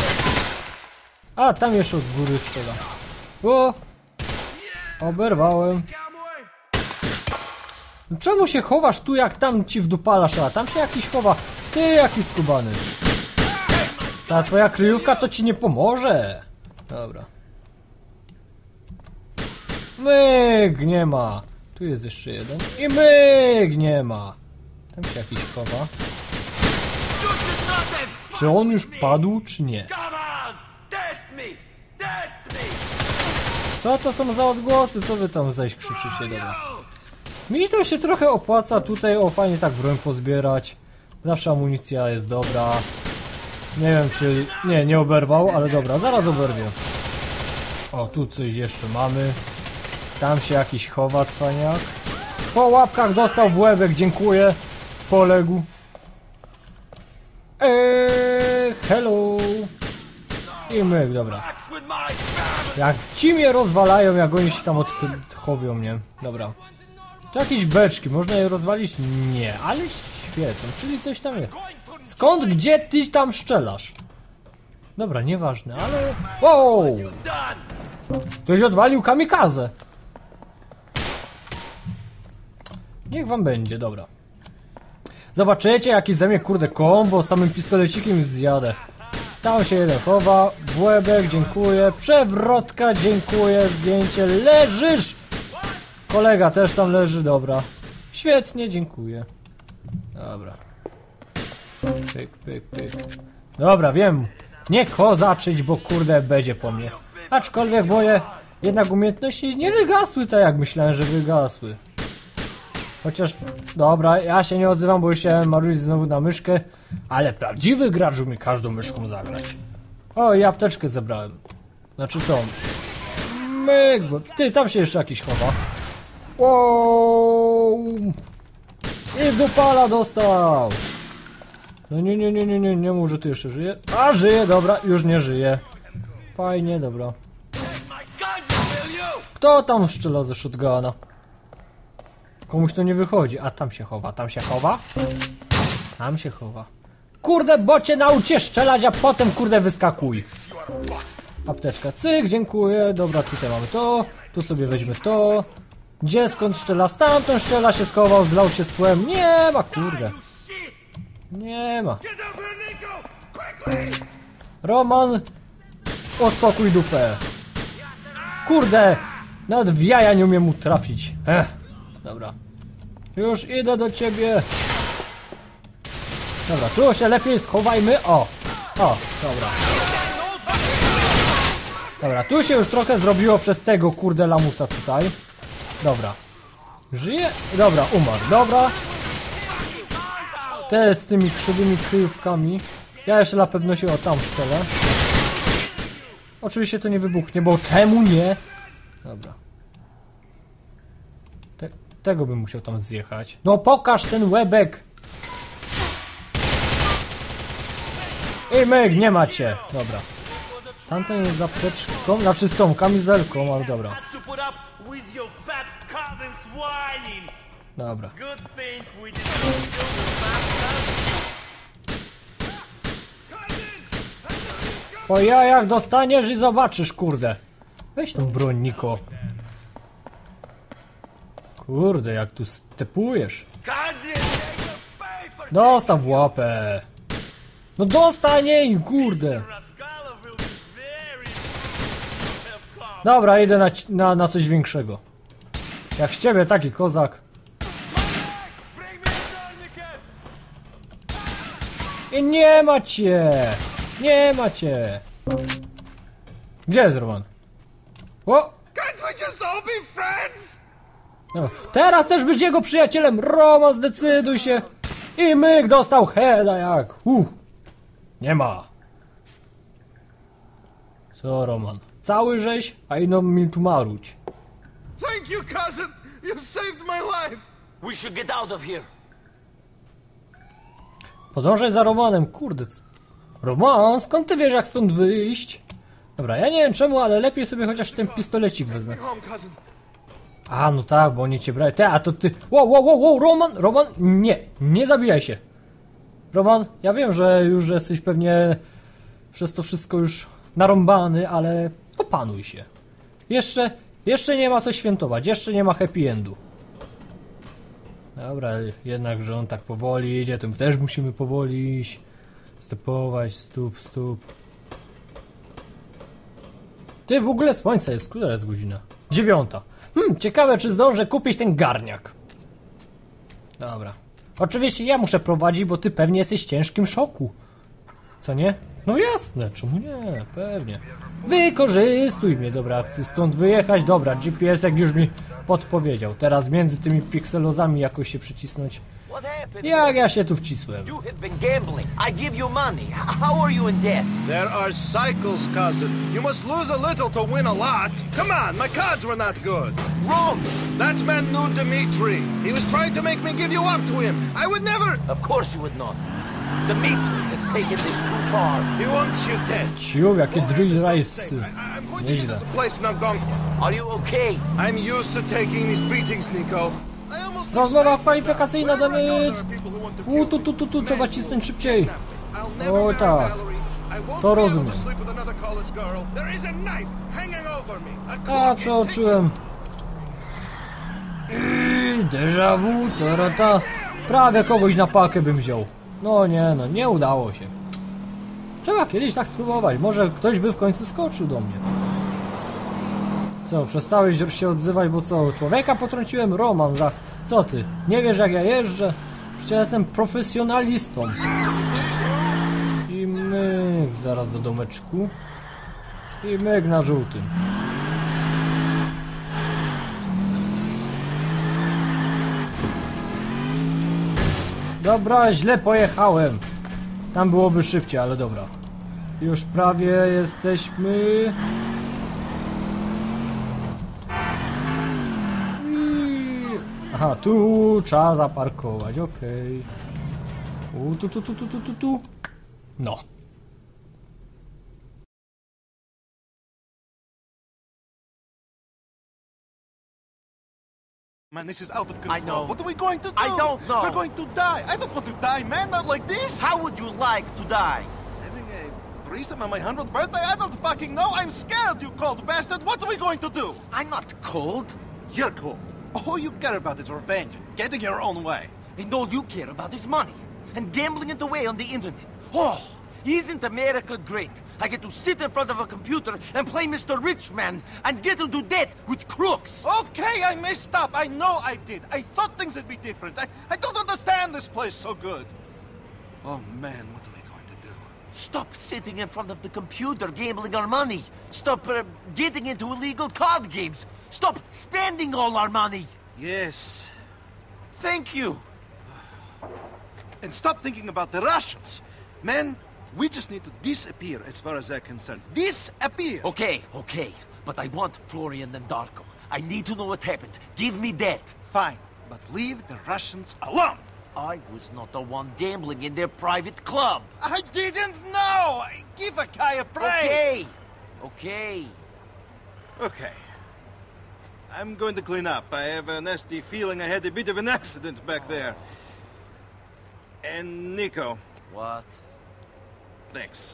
[SPEAKER 1] A, tam jeszcze od góry strzela. O! Oberwałem. Czemu się chowasz tu, jak tam ci wdupalasz? A tam się jakiś chowa. Ty, jaki skubany. Ta twoja kryjówka to ci nie pomoże. Dobra. Myk, nie ma. Tu jest jeszcze jeden. I myk, nie ma. Tam się jakiś chowa. Czy on już padł, czy nie? Co to są za odgłosy? Co wy tam zaś krzyczycie? Dobra. Mi to się trochę opłaca tutaj, o fajnie tak broń pozbierać. Zawsze amunicja jest dobra. Nie wiem czy... Nie oberwał, ale dobra, zaraz oberwie. O, tu coś jeszcze mamy. Tam się jakiś chowa cwaniak. Po łapkach dostał w łebek, dziękuję. Poległ. Hello. I myk, dobra. Jak ci mnie rozwalają, jak oni się tam odchowią mnie. Dobra. To jakieś beczki, można je rozwalić? Nie, ale świecą, czyli coś tam jest. Skąd, gdzie ty tam strzelasz? Dobra, nieważne, ale... Wow! Ktoś odwalił kamikazę. Niech wam będzie, dobra. Zobaczycie, jaki ze mnie kurde kombo, samym pistolecikiem zjadę. Tam się jeden chowa, w łebek, dziękuję, przewrotka, dziękuję, zdjęcie, leżysz! Kolega też tam leży, dobra. Świetnie, dziękuję. Dobra. Pyk, pyk, pyk. Dobra, wiem. Nie kozaczyć, bo kurde będzie po mnie. Aczkolwiek moje jednak umiejętności nie wygasły tak jak myślałem, że wygasły. Chociaż, dobra, ja się nie odzywam, bo chciałem marudzić znowu na myszkę. Ale prawdziwy gracz umie każdą myszką zagrać. O, i apteczkę zebrałem. Znaczy tą. myk! Ty, tam się jeszcze jakiś chowa. Wow! I w dupala dostał! No nie, może tu jeszcze żyje. A, żyje, dobra, już nie żyje. Fajnie, dobra. Kto tam strzela ze shotguna? Komuś to nie wychodzi. A, tam się chowa, tam się chowa? Tam się chowa. Kurde, bo cię nauczę strzelać, a potem, kurde, wyskakuj. Apteczka, cyk, dziękuję. Dobra, tutaj mamy to. Tu sobie weźmy to. Gdzie, skąd strzela? Stamtąd strzela, się schował, zlał się z tłem. Nie ma, kurde. Nie ma. Roman, uspokój dupę. Kurde, nawet w jaja nie umiem mu trafić. Dobra. Już idę do ciebie. Dobra, tu się lepiej schowajmy. O, dobra. Dobra, tu się już trochę zrobiło przez tego, kurde, lamusa tutaj. Dobra. Żyje? Dobra, umarł. Dobra. Te z tymi krzywymi kryjówkami. Ja jeszcze na pewno się tam strzelę. Oczywiście to nie wybuchnie, bo czemu nie? Dobra. Tego bym musiał tam zjechać. No pokaż ten łebek! Ej, myk, nie macie! Dobra. Tamten jest z apteczką, znaczy z tą kamizelką, ale dobra. Dobra. Po jajach dostaniesz i zobaczysz, kurde. Weź tą broń, Niko. Kurde, jak tu stepujesz. Dostaw w łapę. No dostań jej, kurde. Dobra, idę na coś większego. Jak z ciebie taki kozak. I nie macie! Nie macie! Gdzie jest Roman? O! No, teraz chcesz być jego przyjacielem! Roman, zdecyduj się! I myk dostał heada jak! Nie ma! Co, Roman? Cały żeś, a ino mi tu maruć.
[SPEAKER 7] Thank you, cousin! You saved my life!
[SPEAKER 4] We should get out of here.
[SPEAKER 1] Podążaj za Romanem, kurde. Roman, skąd ty wiesz, jak stąd wyjść? Dobra, ja nie wiem czemu, ale lepiej sobie chociaż ten pistolecik wezmę. A, no tak, bo oni cię brali. A to ty... Wow, Roman, nie zabijaj się. Roman, ja wiem, że już jesteś pewnie przez to wszystko już narąbany, ale opanuj się. Jeszcze nie ma co świętować, jeszcze nie ma happy endu. Dobra, jednak, że on tak powoli idzie, to my też musimy powoli iść. Stepować, stóp. Ty, w ogóle słońce jest, która jest godzina? 9. Ciekawe, czy zdążę kupić ten garniak. Dobra. Oczywiście ja muszę prowadzić, bo ty pewnie jesteś w ciężkim szoku. Co nie? No jasne, czemu nie? Pewnie. Wykorzystuj mnie, dobra, chcę stąd wyjechać, dobra, GPS-ek już mi podpowiedział. Teraz między tymi pikselozami jakoś się przycisnąć. Jak ja się tu wcisłem?
[SPEAKER 4] You have been gambling. I give you money. How are you in debt?
[SPEAKER 7] There are cycles, cousin. You must lose a little to win a lot. Come on, my cards were not good.
[SPEAKER 4] Wrong.
[SPEAKER 7] That man knew Dmitri. He was trying to make me give you up to him. I would never...
[SPEAKER 4] Of course you would not. Dmitri has taken this too far.
[SPEAKER 7] He wants you dead.
[SPEAKER 1] Ciu, jakie drill rivesy. Nieźle.
[SPEAKER 7] Are you okay? I'm used to taking these beatings, Nico.
[SPEAKER 1] Rozmowa kwalifikacyjna, damit! Tu, trzeba cisnąć szybciej. O tak. To rozumiem. A, przeoczyłem. Déjà vu, tarata. Prawie kogoś na pakę bym wziął. No nie udało się. Trzeba kiedyś tak spróbować. Może ktoś by w końcu skoczył do mnie. Co, przestałeś się odzywać, bo co? Człowieka potrąciłem? Roman, za... Co ty? Nie wiesz, jak ja jeżdżę? Przecież ja jestem profesjonalistą. I myk zaraz do domeczku. I myk na żółtym. Dobra, źle pojechałem. Tam byłoby szybciej, ale dobra. Już prawie jesteśmy... Aha, tu trzeba zaparkować, okej. Tu. No.
[SPEAKER 7] Man, this is out of control.
[SPEAKER 4] I know.
[SPEAKER 7] What are we going to do?
[SPEAKER 4] I don't know.
[SPEAKER 7] We're going to die. I don't want to die, man. Not like this.
[SPEAKER 4] How would you like to die?
[SPEAKER 7] Having a threesome on my 100th birthday? I don't fucking know. I'm scared, you cold bastard. What are we going to do?
[SPEAKER 4] I'm not cold.
[SPEAKER 7] You're cold. All you care about is revenge. Getting your own way.
[SPEAKER 4] And all you care about is money. And gambling it away on the internet. Oh, isn't America great? I get to sit in front of a computer and play Mr. Rich Man and get into debt with crooks.
[SPEAKER 7] Okay, I messed up. I know I did. I thought things would be different. I don't understand this place so good. Oh, man, what are we going to do?
[SPEAKER 4] Stop sitting in front of the computer gambling our money. Stop getting into illegal card games. Stop spending all our money.
[SPEAKER 7] Yes.
[SPEAKER 4] Thank you.
[SPEAKER 7] And stop thinking about the Russians. Man, we just need to disappear as far as they're concerned. Disappear!
[SPEAKER 4] Okay. But I want Florian and Darko. I need to know what happened. Give me that.
[SPEAKER 7] Fine, but leave the Russians alone.
[SPEAKER 4] I was not the one gambling in their private club.
[SPEAKER 7] I didn't know! Give a guy a break!
[SPEAKER 4] Okay.
[SPEAKER 7] I'm going to clean up. I have a nasty feeling I had a bit of an accident back there. And Nico.
[SPEAKER 4] What?
[SPEAKER 7] Thanks.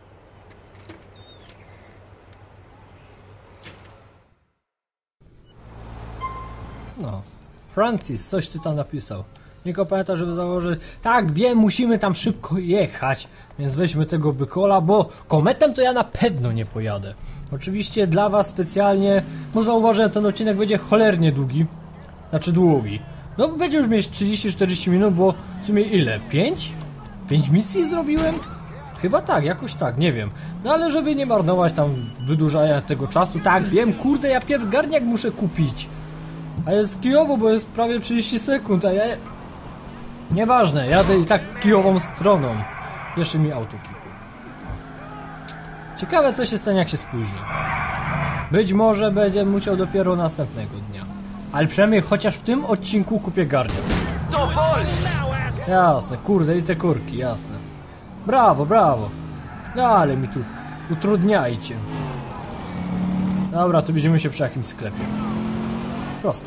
[SPEAKER 1] No. Francis, coś ty tam napisał. Nieko pamięta, żeby założyć... Tak, wiem, musimy tam szybko jechać. Więc weźmy tego bykola, bo kometem to ja na pewno nie pojadę. Oczywiście dla was specjalnie... Bo zauważyłem, że ten odcinek będzie cholernie długi. Znaczy długi. No będzie już mieć 30-40 minut, bo w sumie ile? 5? 5 misji zrobiłem? Chyba tak, jakoś tak, nie wiem. No ale żeby nie marnować tam wydłużania tego czasu, tak, wiem, kurde, ja pierw garniak muszę kupić. A jest kijowo, bo jest prawie 30 sekund, a ja... Nieważne, jadę i tak kijową stroną. Jeszcze mi auto kipuje. Ciekawe, co się stanie, jak się spóźni. Być może będę musiał dopiero następnego dnia. Ale przynajmniej chociaż w tym odcinku kupię garniak.
[SPEAKER 4] To boli!
[SPEAKER 1] Jasne, kurde, i te kurki, jasne. Brawo. No ale mi tu utrudniajcie. Dobra, to będziemy się przy jakimś sklepie. Proste.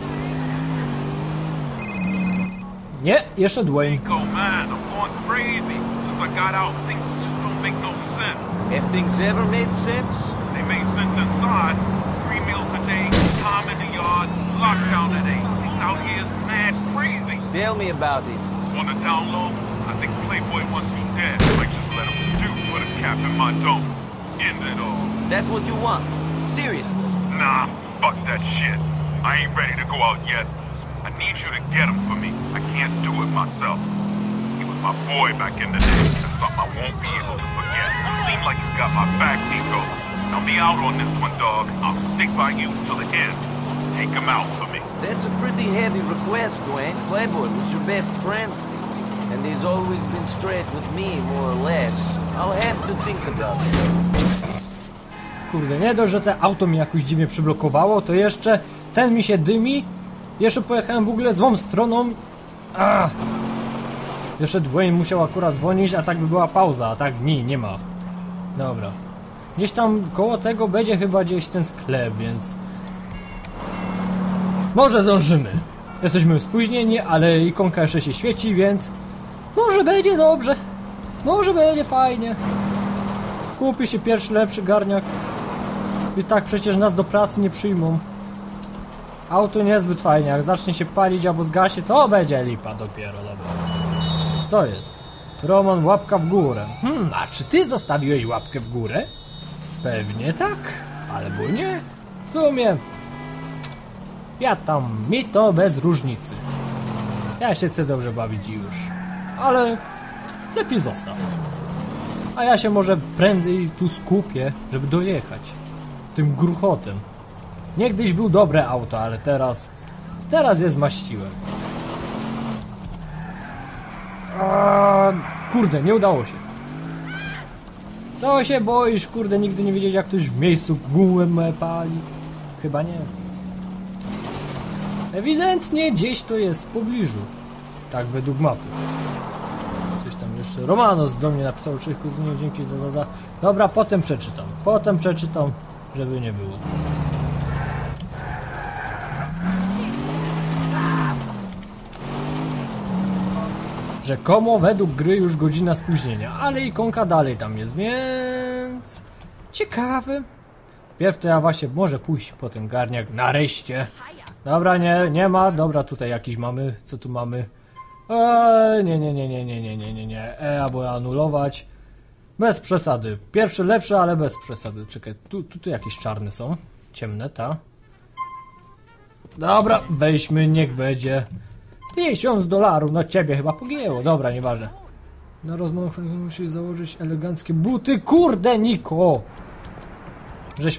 [SPEAKER 1] Nie, jeszcze Dwayne.
[SPEAKER 10] If things ever made sense,
[SPEAKER 6] they made sense inside. 3 meals a day, time in the yard, lockdown today. Things out here is mad crazy.
[SPEAKER 10] tell me about it.
[SPEAKER 6] On the down low, I think Playboy wants me dead. I just let him shoot with a cap in my dome. End it all.
[SPEAKER 4] That's what you want? Seriously?
[SPEAKER 6] Nah, fuck that shit. I ain't ready to go out yet. I need you to get him for me. I can't do it myself. He was my boy back in the day. That's something I won't be able to forget. Seems like he's got my back, Nico. Now be out on this one, dog. I'll stick by you till the end. Take him out for me.
[SPEAKER 4] That's a pretty heavy request, Dwayne. Playboy was your best friend. And he's always been straight with me, more or less. I'll have to think about it.
[SPEAKER 1] Kurde, nie dość, że te auto mi jakoś dziwnie przyblokowało, to jeszcze ten mi się dymi. Jeszcze pojechałem w ogóle złą stroną. Jeszcze Dwayne musiał akurat dzwonić, a tak by była pauza, a tak nie ma. Dobra. Gdzieś tam koło tego będzie chyba gdzieś ten sklep, więc... Może zdążymy. Jesteśmy spóźnieni, ale ikonka jeszcze się świeci, więc... Może będzie dobrze. Może będzie fajnie. Kupi się pierwszy lepszy garniak. I tak przecież nas do pracy nie przyjmą. Auto niezbyt fajnie, jak zacznie się palić albo zgaśnie, to będzie lipa dopiero, dobra. Co jest? Roman, łapka w górę. A czy ty zostawiłeś łapkę w górę? Pewnie tak, albo nie. W sumie... Ja tam, mi to bez różnicy. Ja się chcę dobrze bawić już. Ale... lepiej zostaw. A ja się może prędzej tu skupię, żeby dojechać. Tym gruchotem. Niegdyś był dobre auto, ale teraz je zmaściłem. Kurde, nie udało się. Co się boisz, kurde, nigdy nie wiedzieć, jak ktoś w miejscu gumę pali? Chyba nie. Ewidentnie gdzieś to jest w pobliżu. Tak, według mapy. Coś tam jeszcze. Romanos do mnie napisał, czy kuzynie, dzięki za. Dobra, potem przeczytam, żeby nie było. Rzekomo według gry już godzina spóźnienia, ale ikonka dalej tam jest, więc... Ciekawy. Pierw to ja właśnie może pójść po ten garniak, nareszcie. Dobra, nie ma, dobra, tutaj jakiś mamy, co tu mamy? Nie, albo anulować. Bez przesady. Pierwszy lepszy, ale bez przesady. Czekaj, tu jakieś czarne są. Ciemne, ta. Dobra, weźmy, niech będzie. $1000, no ciebie chyba pogięło. Dobra, nieważne. Na rozmowę musisz założyć eleganckie buty. Kurde, Niko! Żeś...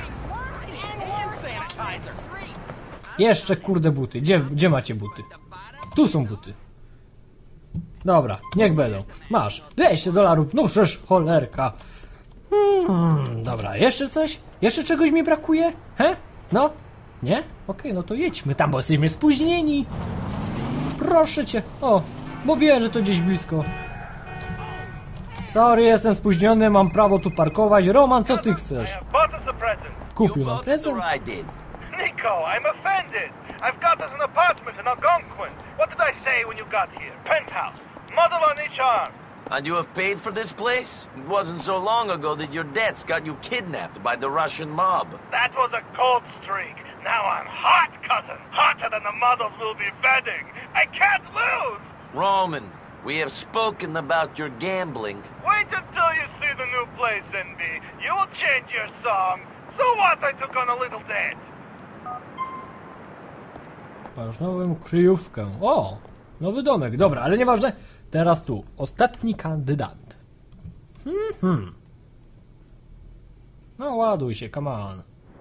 [SPEAKER 1] Jeszcze kurde buty. Gdzie macie buty? Tu są buty. Dobra, niech będą. Masz. $200. No przecież cholerka. Dobra, jeszcze coś? Jeszcze czegoś mi brakuje? He? No? Nie? Okej, no to jedźmy tam, bo jesteśmy spóźnieni. Proszę cię. O, bo wiem, że to gdzieś blisko. Sorry, jestem spóźniony, mam prawo tu parkować. Roman, co ty chcesz? Kupił nam prezent?
[SPEAKER 6] Nico, I'm offended. I've got us an apartment in Algonquin. What did I say when you got here? Penthouse. Model on each arm.
[SPEAKER 4] And you have paid for this place? It wasn't so long ago that your debts got you kidnapped by the Russian mob.
[SPEAKER 6] That was a cold streak. Now I'm hot, cousin. Hotter than the models will be bedding. I can't lose.
[SPEAKER 4] Roman, we have spoken about your gambling.
[SPEAKER 6] Wait until you see the new place, NB. You will change your song. So what? I took on a little debt.
[SPEAKER 1] Masz nową kryjówkę. O! Nowy domek. Dobra, ale nieważne. Teraz tu. Ostatni kandydat. No ładuj się, come on.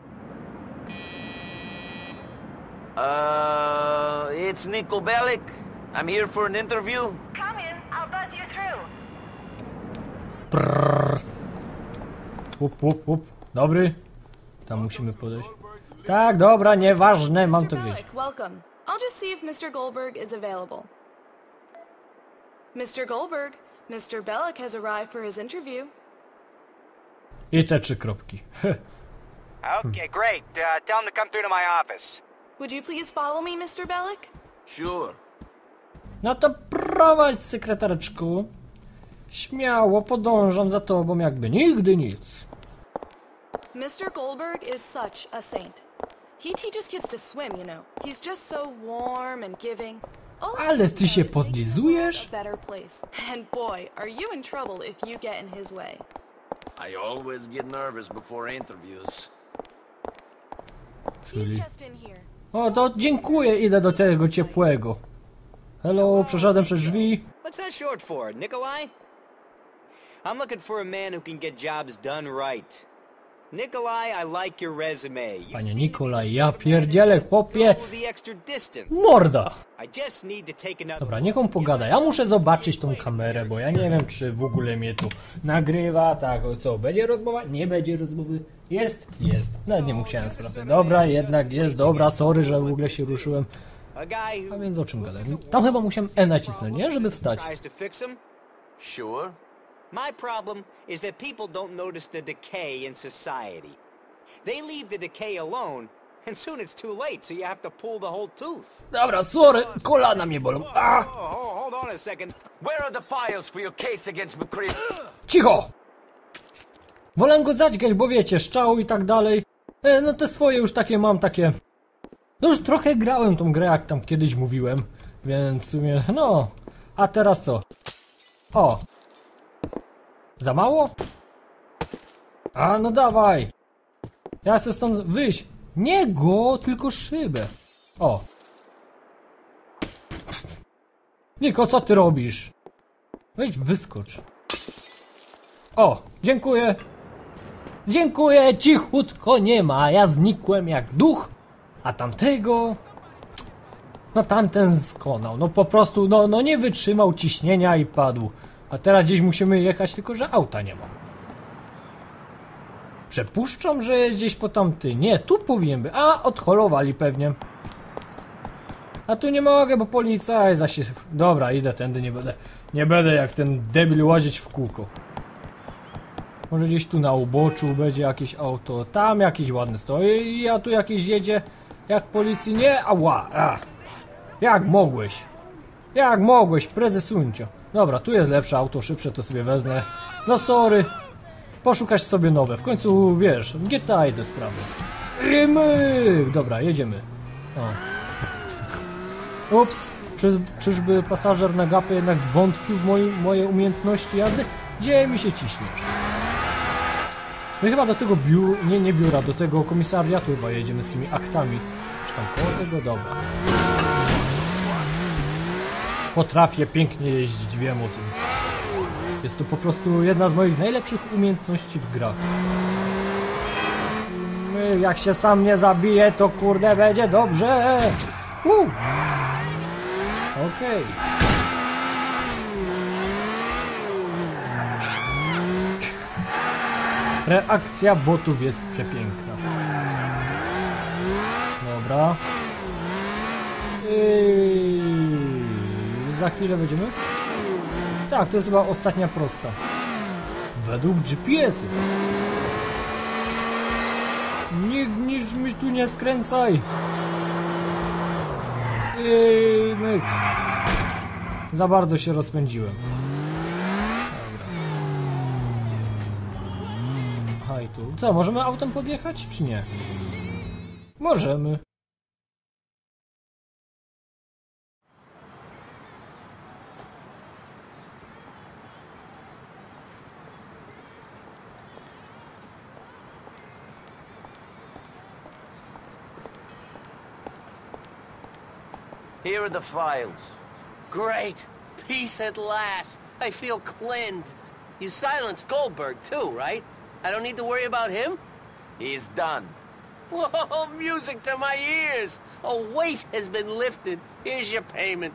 [SPEAKER 4] It's Niko Bellic. I'm here for an interview.
[SPEAKER 13] Come in, I'll buzz you through.
[SPEAKER 1] Prrr. Łup. Dobry. Tam musimy podejść. Tak, dobra, nieważne, mam to gdzieś.
[SPEAKER 16] Welcome. I'll just see if Mr. Goldberg is available. Mr. Goldberg, Mr. Bellic has arrived for his interview.
[SPEAKER 1] I te 3 kropki.
[SPEAKER 17] Okay, great. Tell him to come through to my office.
[SPEAKER 16] Would you please follow me, Mr. Bellic?
[SPEAKER 4] Sure.
[SPEAKER 1] No to prowadź, sekretareczku. Śmiało podążam za tobą, jakby nigdy nic.
[SPEAKER 16] Mr. Goldberg is such a saint. He teaches kids to swim, you know. He's just so warm and giving.
[SPEAKER 1] Ale ty się podlizujesz?
[SPEAKER 16] And boy, are you in trouble if you get in his way.
[SPEAKER 4] I always get nervous before interviews.
[SPEAKER 1] Czyli... O, to dziękuję, idę do tego ciepłego. Hello, przeszedłem przez drzwi.
[SPEAKER 17] What's that short for, Nikolai? I'm looking for a man who can get jobs done right. Nikolai, I like your resume.
[SPEAKER 1] Panie Nikolaj, ja pierdzielę, chłopie. Morda! Dobra, niech on pogada. Ja muszę zobaczyć tą kamerę, bo ja nie wiem, czy w ogóle mnie tu nagrywa. Tak, co, będzie rozmowa? Nie będzie rozmowy. Jest. Nawet nie musiałem sprawdzać. Dobra, jednak jest, dobra, sorry, że w ogóle się ruszyłem. A więc o czym gadać? Tam chyba musiałem E nacisnąć, nie? Żeby wstać.
[SPEAKER 4] Sure.
[SPEAKER 17] My problem is that people don't notice the decay in society. They leave the decay alone, and soon it's too late, so you have to pull the whole tooth.
[SPEAKER 1] Dobra, sorry, kolana mnie bolą.
[SPEAKER 17] Hold on a second.
[SPEAKER 4] Where are the files for your case against McCree?
[SPEAKER 1] Cicho! Wolę go zadźgać, bo wiecie, szczał i tak dalej. No te swoje już takie mam, takie... No już trochę grałem tą grę, jak tam kiedyś mówiłem. Więc w sumie, no... A teraz co? O! Za mało? A, no dawaj! Ja chcę stąd wyjść. Nie go, tylko szybę. O! Niko, co ty robisz? Weź, wyskocz. O, dziękuję. Dziękuję, cichutko nie ma. Ja znikłem jak duch. A tamtego... No tamten skonał. No po prostu, no nie wytrzymał ciśnienia i padł. A teraz gdzieś musimy jechać, tylko że auta nie mam. Przypuszczam, że jest gdzieś po tamty. Nie, tu powinien być. A, odholowali pewnie. A tu nie mogę, bo policja zaś... Dobra, idę tędy, nie będę jak ten debil łazić w kółko. Może gdzieś tu na uboczu będzie jakieś auto, tam jakiś ładny stoi, a tu jakiś jedzie, jak policji nie... Ała! Jak mogłeś? Jak mogłeś, prezesuncio? Dobra, tu jest lepsze auto, szybsze, to sobie wezmę. No sorry, poszukasz sobie nowe, w końcu wiesz, GTA idę sprawy. I myk! Dobra, jedziemy. O. Ups, czyżby pasażer na gapę jednak zwątpił w moje umiejętności jazdy? Gdzie mi się ciśniesz? My chyba do tego nie biura, do tego komisariatu chyba jedziemy z tymi aktami. Czy tam koło tego? Dobra. Potrafię pięknie jeździć, wiem o tym. Jest to po jedna z moich najlepszych umiejętności w grach. Jak się sam nie zabije, to kurde będzie dobrze. Okej. Reakcja botów jest przepiękna. Dobra. Za chwilę będziemy? Tak, to jest chyba ostatnia prosta. Według GPS-u. Niż mi tu nie skręcaj. Myk. Za bardzo się rozpędziłem. Dobra. Haj tu. Co, możemy autem podjechać, czy nie? Możemy.
[SPEAKER 4] Here are the files.
[SPEAKER 3] Great. Peace at last. I feel cleansed. You silenced Goldberg too, right? I don't need to worry about him?
[SPEAKER 4] He's done.
[SPEAKER 3] Whoa, music to my ears. A weight has been lifted. Here's your payment.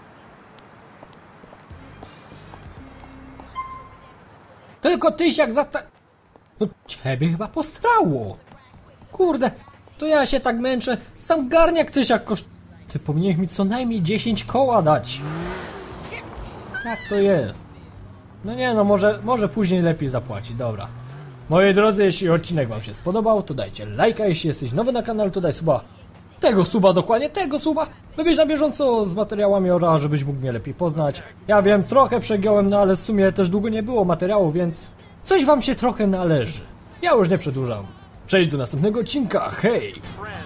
[SPEAKER 1] Tylko tysiak za ta... No ciebie chyba posrało. Kurde, to ja się tak męczę. Sam garniak tysiak kosztuje. Ty powinieneś mi co najmniej 10 koła dać. Tak to jest. No nie no, może później lepiej zapłaci, dobra. Moi drodzy, jeśli odcinek wam się spodobał, to dajcie lajka, jeśli jesteś nowy na kanale, to daj suba. Tego suba, dokładnie tego suba. By być na bieżąco z materiałami oraz żebyś mógł mnie lepiej poznać. Ja wiem, trochę przegiąłem, no ale w sumie też długo nie było materiału, więc coś wam się trochę należy. Ja już nie przedłużam. Przejdź do następnego odcinka, hej!